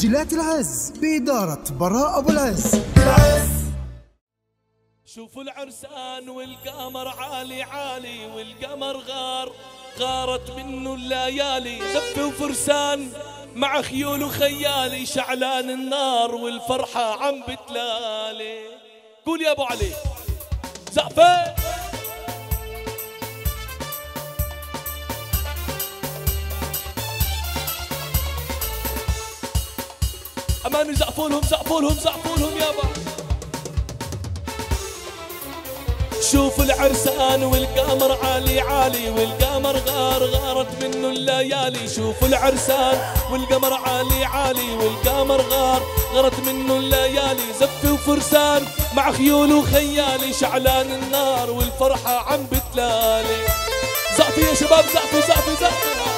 تسجيلات العز بإدارة براء أبو العز. شوفوا العرسان والقمر عالي عالي والقمر غارت منه الليالي، زف وفرسان مع خيول وخيالي، شعلان النار والفرحة عم بتلالي. قول يا ابو علي زقفة. امان زقفوا لهم يابا. شوف العرسان والقمر عالي عالي والقمر غارت منه الليالي. شوف العرسان والقمر عالي عالي والقمر غارت منه الليالي، زف وفرسان مع خيول وخيالي، شعلان النار والفرحة عم بتلالي. زقفي يا شباب زقفي.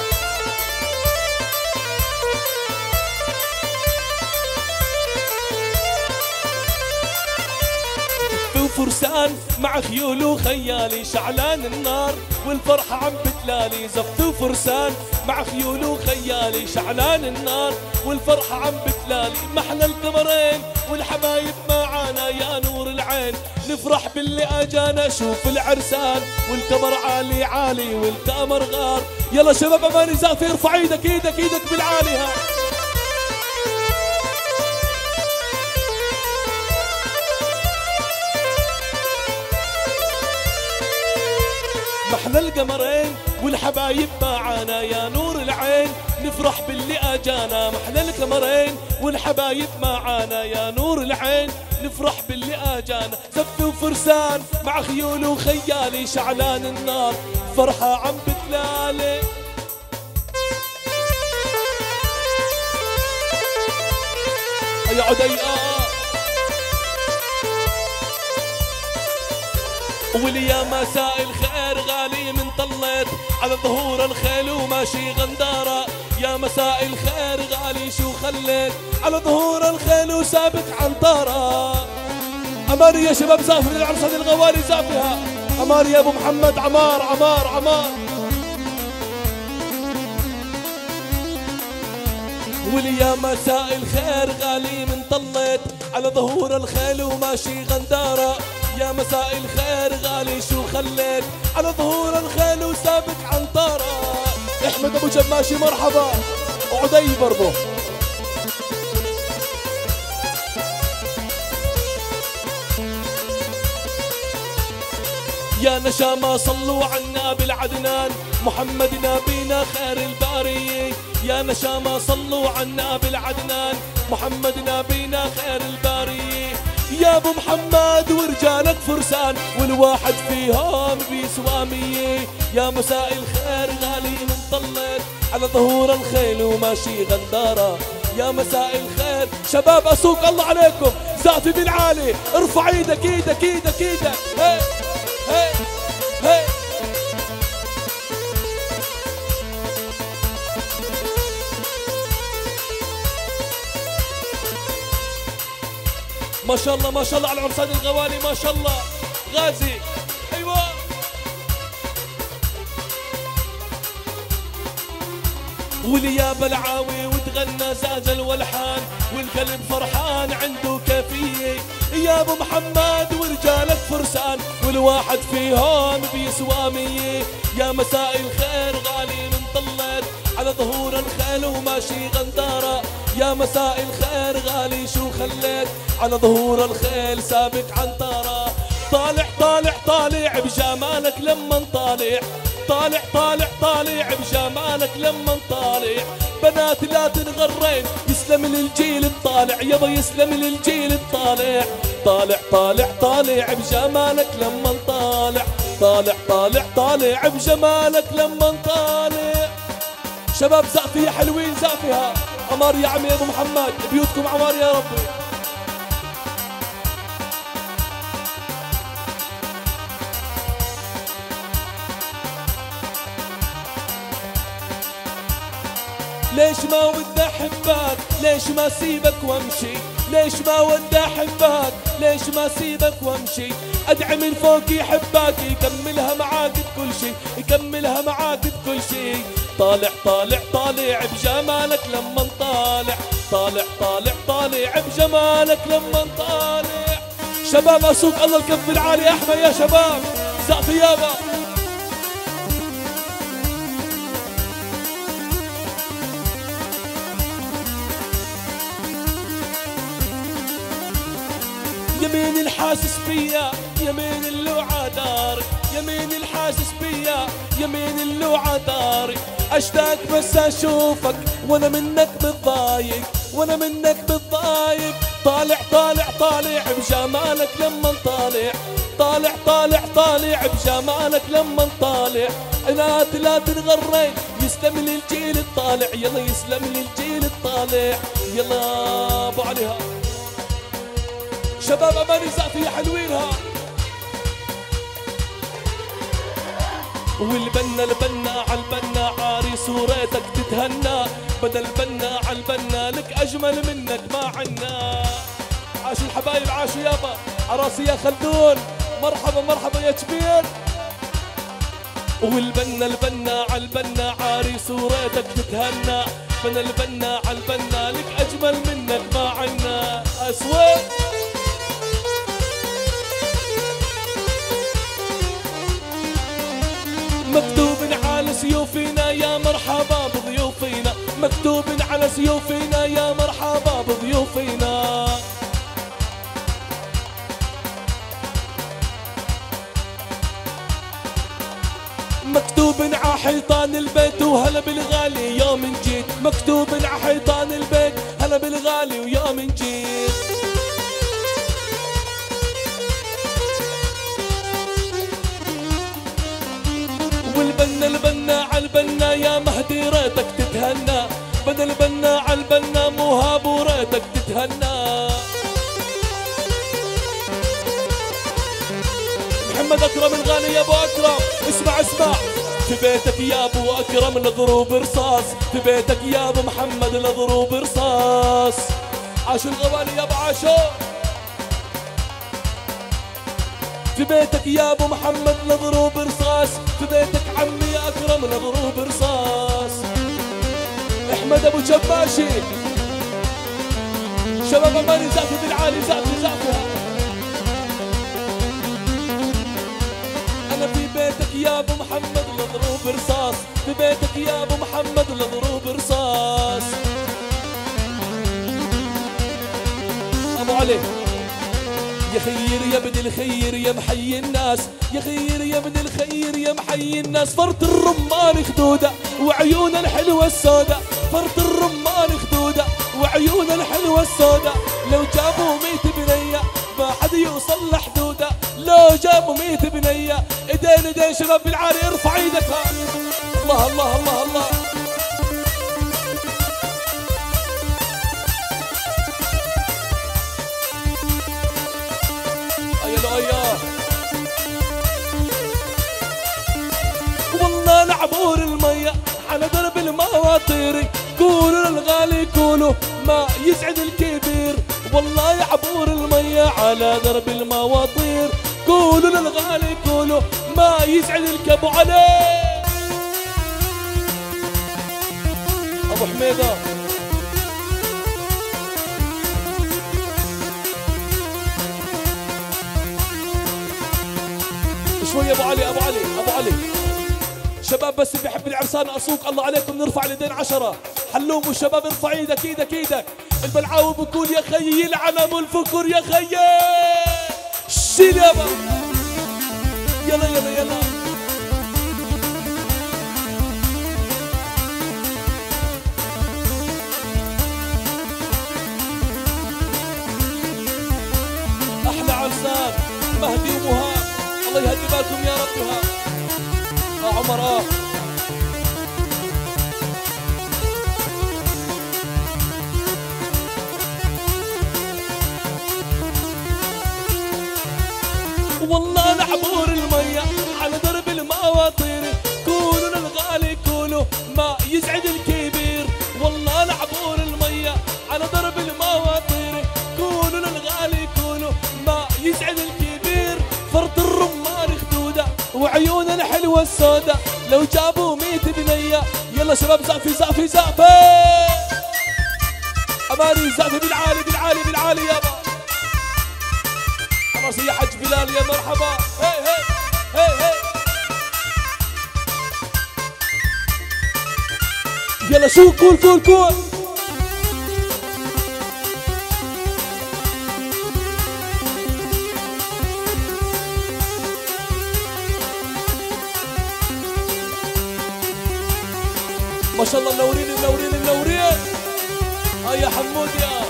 فرسان مع خيول وخيالي، شعلان النار والفرحة عم بتلالي، زفت وفرسان مع خيول وخيالي، شعلان النار والفرحة عم بتلالي. محلى القمرين والحبايب معانا يا نور العين، نفرح باللي اجانا. شوف العرسان والقمر عالي عالي والقمر غار. يلا شباب اماني زافي ارفع ايدك بالعالي. ها محلى القمرين والحبايب معانا يا نور العين، نفرح باللي اجانا. محلى القمرين والحبايب معانا يا نور العين، نفرح باللي اجانا. زف وفرسان مع خيول وخيالي، شعلان النار فرحة عم بتلالي. يا عدي وليا مساء الخير غالي من طليت على ظهور الخيل وماشي غندارة. يا مساء الخير غالي شو خليت على ظهور الخيل وسابق عنطارة. أماني يا شباب زافر العرسان الغوالي زافها. أماني يا أبو محمد عمار. وليا مساء الخير غالي من طليت على ظهور الخيل وماشي غندارة. يا مساء الخير غالي شو خليت على ظهور الخيل وسابق عنطارة. احمد ابو جماشي مرحبا وعدي برضه. يا نشامة صلوا عنا بالعدنان، محمد نبينا خير البارية. يا نشامة صلوا عنا بالعدنان، محمد نبينا خير البارية. يا ابو محمد ورجالك فرسان والواحد فيهم بيسوى مية. يا مساء الخير غالي من طلت على ظهور الخيل وماشي غندارة. يا مساء الخير شباب اسوق الله عليكم زافي بالعالي. ارفع ايدك هي هي ما شاء الله على العرسان الغوالي ما شاء الله. غازي ايوه وليا بلعاوي وتغنى زازل والحان والقلب فرحان عنده كافيه. يا ابو محمد ورجالك فرسان والواحد فيهم بيسوى مية. يا مساء الخير غالي من طلت على ظهور الخيل وماشي غندارة. يا مساء الخير غالي شو خليت على ظهور الخيل سابق عنطارة. طالع بجمالك لما طالع. طالع بجمالك لما طالع. بنات لا تنغرين يسلم للجيل الطالع يابا يسلم للجيل الطالع. طالع بجمالك لما طالع. طالع بجمالك لما طالع. شباب زقفي يا حلوين زقفيها. عمار يا عمي يا ابو محمد بيوتكم عمار يا ربي. ليش ما ودي احبك ليش ما سيبك وامشي. ليش ما ودي احبك ليش ما سيبك وامشي. ادعي من فوق يحبك يكملها معاك بكل شي. يكملها معاك بكل شي. طالع بجمالك لما طالع. طالع طالع طالع بجمالك لما طالع. شباب اسوق الله الكف العالي احمد يا شباب سقف يابا. يمين الحاسس فيا يمين اللوعة داري، يمين الحاسس فيا يمين اللوعة داري. اشتاق بس اشوفك وانا منك متضايق، وانا منك متضايق. طالع طالع طالع بجمالك لما طالع، طالع طالع طالع بجمالك لما طالع. لا تنغري يسلم لي الجيل الطالع، يلا يسلم لي الجيل الطالع. يلا ابو عليها شباب اماني زقفي حلوينها. والبنا البنا عالبنا عاري صورتك تتهنى، بدل بنا عالبنا لك اجمل منك ما عنا. عاشوا الحبايب عاشوا يابا عراسي يا خلدون، مرحبا مرحبا يا كبير. والبنا البنا عالبنا عاري صورتك تتهنى، بنا البنا عالبنا لك اجمل منك ما عنا. اسود مكتوب على سيوفنا يا مرحبا بضيوفنا، مكتوب على سيوفنا يا مرحبا بضيوفنا. مكتوب على حيطان البيت وهلا بالغالي يوم جيت، مكتوب على حيطان البيت هلا بالغالي ويوم جيت. والبنا البنا عالبنا يا مهدي ريتك تتهنى، بنا البنا عالبنا موهاب وريتك تتهنى. محمد اكرم الغالي يا ابو اكرم اسمع اسمع. في بيتك يا ابو اكرم الضروب رصاص، في بيتك يا ابو محمد الضروب رصاص. عاشوا الغوالي يا ابو عاشو. في بيتك يا ابو محمد لضروب رصاص، في بيتك عمي اكرم لضروب رصاص. احمد ابو شباشي شباب اماني زقفي بالعالي زقفي زقفها. انا في بيتك يا ابو محمد لضروب رصاص، في بيتك يا ابو محمد لضروب رصاص. ابو علي يا خير يا ابن الخير يا محيي الناس، يا خير يا ابن الخير يا محيي الناس. فرط الرمان خدودة وعيونه الحلوة السودة، فرط الرمان خدودة وعيونه الحلوة السودة. لو جابوا 100 بنية ما حد يوصل لحدوده، لو جابوا 100 بنية. ايدين ايدين شباب بالعالي ارفع ايدك. الله الله الله الله. والله لعبور المية على درب المواطير، قولوا للغالي قولوا ما يسعد الكبير. والله يعبور المية على درب المواطير، قولوا للغالي قولوا ما يسعد الكبو عليه. ابو حميدة شوية ابو علي ابو علي ابو علي. شباب بس اللي بيحب العرسان اسوق الله عليكم نرفع اليدين 10. حلوم والشباب ارفع ايدك ايدك ايدك. البلعاوي بقول يا خيي العلم والفكر يا خيي. شيل يابا يلا يلا يلا. احلى عرسان مهدي ومهاب الله يهدي بالكم يا ربها. عمر والله لعبور المية على درب المواطير، قولوا للغالي قولوا ما يسعد الكبير. والله لعبور المية على درب المواطير، قولوا للغالي قولوا ما يسعد الكبير. فرط الرمان خدودة وعيونه الحلوة السودة، لو جابوا 100 بنية. يلا شباب زقفي زقفي زقفي. اماني زقفه بالعالي بالعالي بالعالي يابا. خلاص يا حج بلال يا مرحبا. هي هي هي هي يلا شو كول كول كول. ما شاء الله منورين منورين منورين. هاي يا حمود يا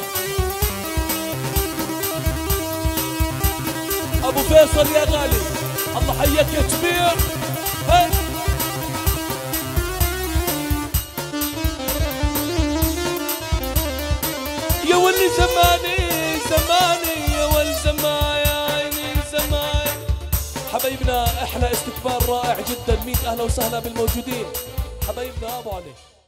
ابو فيصل يا غالي، الله حياك يا كبير. هاي يا ولي زماني زماني يا ول زماي عيني زماي. حبايبنا احلى استقبال رائع جدا، 100 اهلا وسهلا بالموجودين حبايبنا ابو علي.